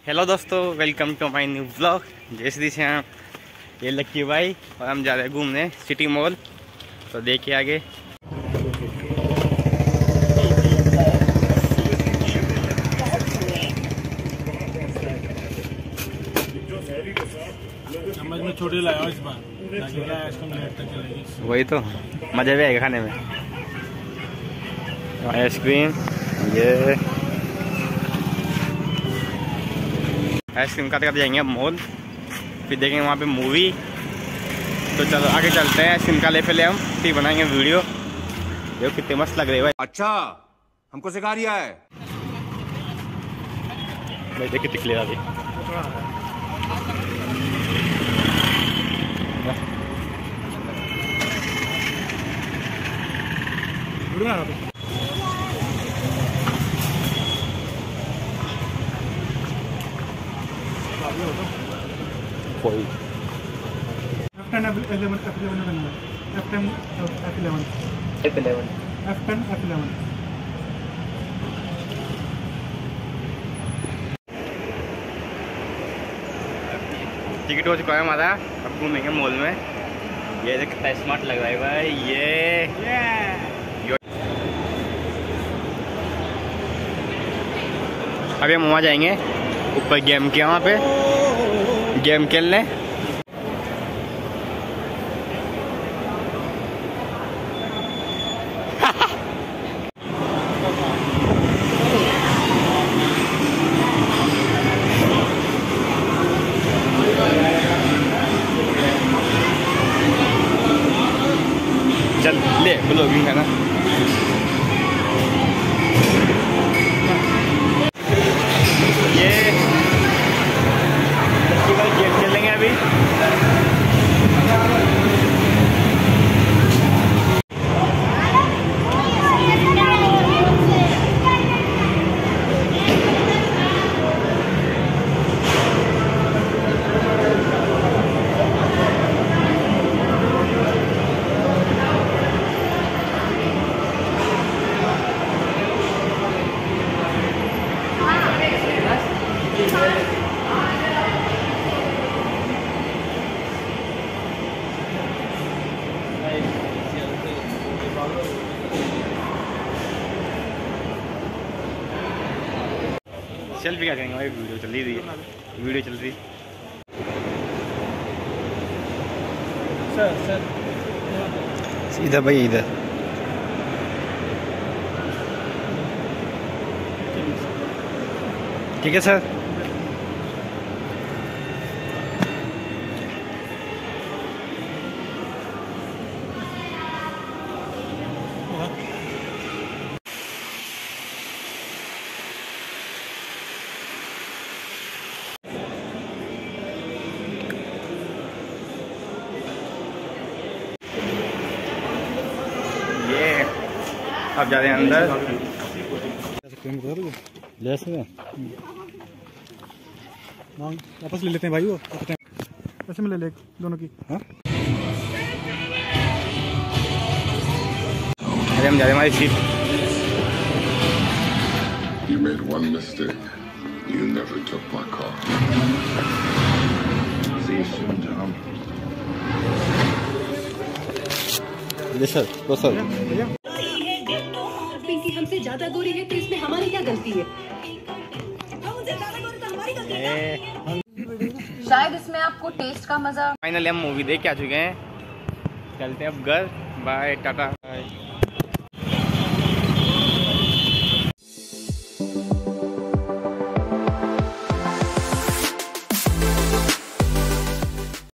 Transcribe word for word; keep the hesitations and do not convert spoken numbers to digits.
Hello दोस्तों, welcome to my new vlog. जैसे दिसे हैं ये लक्की भाई और हम जा रहे हैं घूमने सिटी मॉल। तो देखिए आगे। चम्मच में छोटी लाया इस बार, वही तो मज़ा भी आएगा खाने में। आइसक्रीम, ये आइसक्रीम खाते खाते जाएंगे अब मॉल, फिर देखेंगे वहाँ पे मूवी। तो चलो आगे चलते हैं। आइसक्रीम का ले पहले हम, फिर बनाएंगे वीडियो। देखो कितने मस्त लग रहे हैं भाई। अच्छा हमको सिखा रिया है भाई, देख कितनी क्लियर आ रही। कोई F ten F eleven F eleven F ten F eleven F eleven F ten F eleven. Ticket हो चुका है हमारा, अब घूमेंगे मॉल में। ये देख कितना स्मार्ट लग रहा है भाई। ये अभी हम वहाँ जाएंगे ऊपर गेम के, वहाँ पे गेम खेलने। चल ले ब्लॉगिंग है ना। ये गेम खेलेंगे अभी। सेल्फी क्या करेंगे भाई, वीडियो चल रही है, वीडियो चल रही। सर सर सीधा भाई इधर। ठीक है सर। अब जा रहे हैं अंदर। ले सकते हैं, वापस ले लेते हैं भाई। वो ऐसे में ले ले दोनों की। हाँ अरे हम जा रहे हैं हमारी seat. You made one mistake. You never took my car. See you soon, Tom. जी सर, तो सर पिंकी हमसे ज्यादा गोरी है तो इसमें हमारी क्या गलती है? शायद इसमें आपको टेस्ट का मजा। फाइनली हम मूवी देख के आ चुके हैं। चलते हैं अब घर। बाय टाटा।